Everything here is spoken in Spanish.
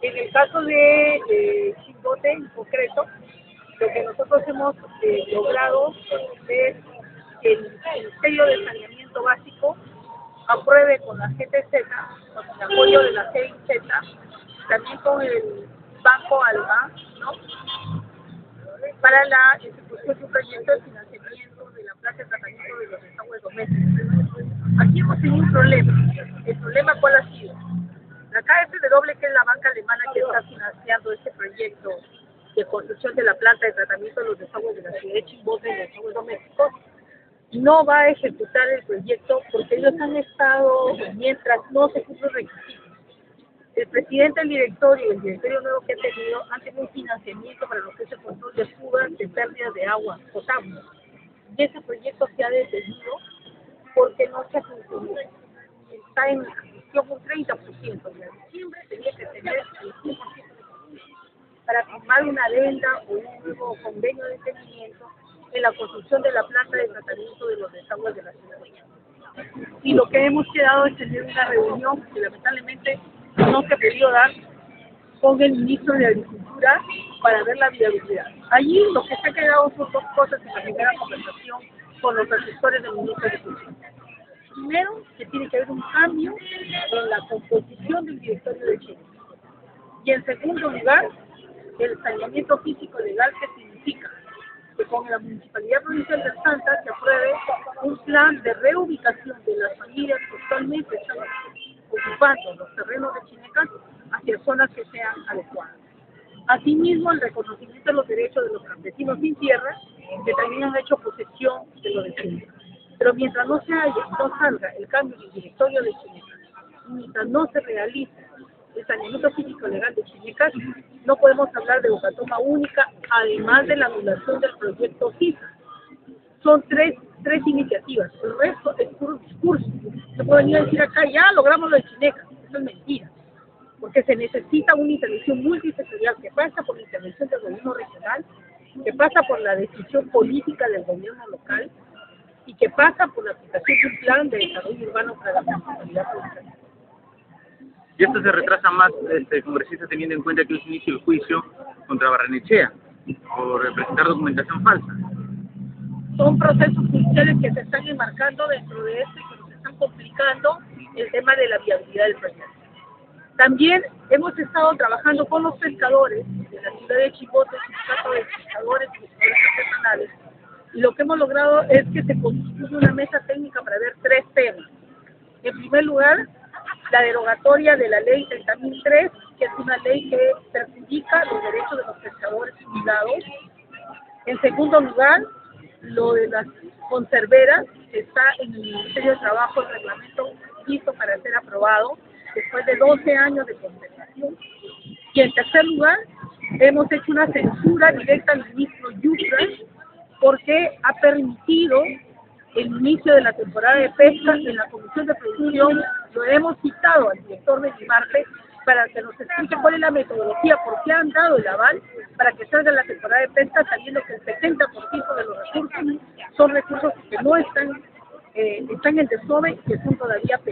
En el caso de Chimbote en concreto, lo que nosotros hemos logrado es que el Ministerio de Saneamiento Básico apruebe con la GTZ, con el apoyo de la GIZ, también con el Banco Alba, ¿no?, para la ejecución de un proyecto de financiamiento de la planta de tratamiento de los desagües domésticos. Aquí hemos tenido un problema. ¿El problema cuál ha sido? La KfW, que es la banca alemana que está financiando este proyecto de construcción de la planta de tratamiento de los desagües de la ciudad de Chimbote, de los desagües domésticos, no va a ejecutar el proyecto porque ellos han estado, mientras no se cumplen requisitos. El presidente del directorio y el directorio nuevo que ha tenido han tenido un financiamiento para lo que es el control de fugas de pérdidas de agua potable. Y ese proyecto se ha detenido porque no se ha concluido. Está en ejecución un 30%. En diciembre tenía que tener el 100% para firmar una adenda o un nuevo convenio de entendimiento en la construcción de la planta de tratamiento de los desagües de la ciudad de Chimbote. Y lo que hemos quedado es tener una reunión que lamentablemente no se ha podido dar con el ministro de Agricultura para ver la viabilidad. Allí lo que se ha quedado son dos cosas en la primera conversación con los asesores del ministro de Agricultura. Primero, que tiene que haber un cambio en la composición del directorio de Chile. Y en segundo lugar, el saneamiento físico legal, que significa que con la Municipalidad Provincial de Santa se apruebe un plan de reubicación de las familias que actualmente están ocupando los terrenos de Chinecas hacia zonas que sean adecuadas. Asimismo, el reconocimiento de los derechos de los campesinos sin tierra que también han hecho posesión de lo de Chinecas. Pero mientras no salga el cambio del directorio de Chinecas, mientras no se realice el saneamiento físico legal de Chinecas, no podemos hablar de bocatoma única, además de la anulación del proyecto CISA. Son tres iniciativas, el resto es puro discurso. Se puede venir a decir acá, ya logramos lo de Chinecas, eso es mentira, porque se necesita una intervención multisectorial que pasa por la intervención del gobierno regional, que pasa por la decisión política del gobierno local y que pasa por la aplicación de un plan de desarrollo urbano para la municipalidad provincial. Y esto se retrasa más, congresista, teniendo en cuenta que hoy se inicia el juicio contra Barrenechea por presentar documentación falsa. Son procesos judiciales que se están enmarcando dentro de esto y que nos están complicando el tema de la viabilidad del proyecto. También hemos estado trabajando con los pescadores de la ciudad de Chimbote, sindicato de pescadores y pescadores artesanales, y lo que hemos logrado es que se constituya una mesa técnica para ver tres temas. En primer lugar, la derogatoria de la ley 30.003, que es una ley que perjudica los derechos de los pescadores jubilados. En segundo lugar, lo de las conserveras, que está en el Ministerio de Trabajo, el reglamento listo para ser aprobado, después de 12 años de conversación. Y en tercer lugar, hemos hecho una censura directa al ministro Yucra, porque ha permitido el inicio de la temporada de pesca en la Comisión de Producción. Lo hemos citado al director de Guimarte para que nos explique cuál es la metodología, por qué han dado el aval para que salga la temporada de pesca, sabiendo que el 70% de los recursos son recursos que no están en desove y que son todavía